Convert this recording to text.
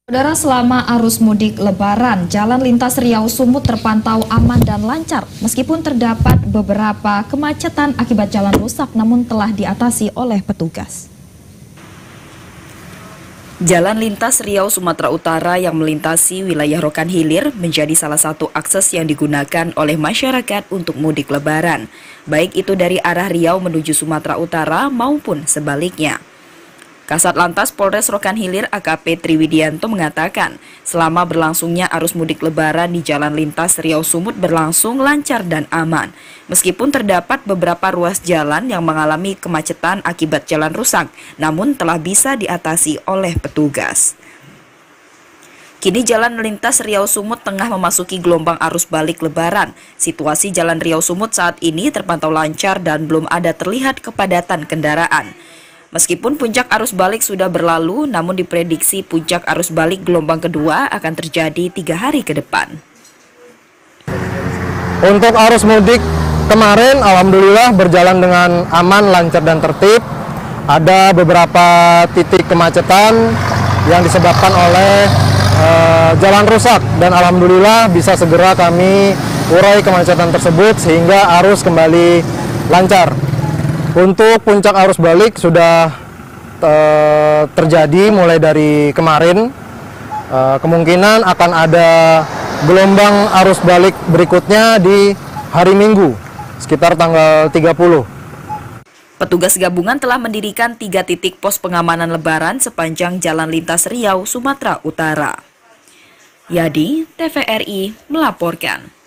Saudara, selama arus mudik Lebaran, jalan lintas Riau Sumut terpantau aman dan lancar. Meskipun terdapat beberapa kemacetan akibat jalan rusak, namun telah diatasi oleh petugas. Jalan lintas Riau Sumatera Utara yang melintasi wilayah Rokan Hilir menjadi salah satu akses yang digunakan oleh masyarakat untuk mudik Lebaran, baik itu dari arah Riau menuju Sumatera Utara maupun sebaliknya. Kasat Lantas Polres Rokan Hilir AKP Triwidianto mengatakan, selama berlangsungnya arus mudik Lebaran di jalan lintas Riau Sumut berlangsung lancar dan aman. Meskipun terdapat beberapa ruas jalan yang mengalami kemacetan akibat jalan rusak, namun telah bisa diatasi oleh petugas. Kini jalan lintas Riau Sumut tengah memasuki gelombang arus balik Lebaran. Situasi jalan Riau Sumut saat ini terpantau lancar dan belum ada terlihat kepadatan kendaraan. Meskipun puncak arus balik sudah berlalu, namun diprediksi puncak arus balik gelombang kedua akan terjadi 3 hari ke depan. Untuk arus mudik kemarin, alhamdulillah berjalan dengan aman, lancar dan tertib. Ada beberapa titik kemacetan yang disebabkan oleh jalan rusak, dan alhamdulillah bisa segera kami urai kemacetan tersebut sehingga arus kembali lancar. Untuk puncak arus balik sudah terjadi mulai dari kemarin. Kemungkinan akan ada gelombang arus balik berikutnya di hari Minggu, sekitar tanggal 30. Petugas gabungan telah mendirikan 3 titik pos pengamanan Lebaran sepanjang jalan lintas Riau, Sumatera Utara. Yadi, TVRI melaporkan.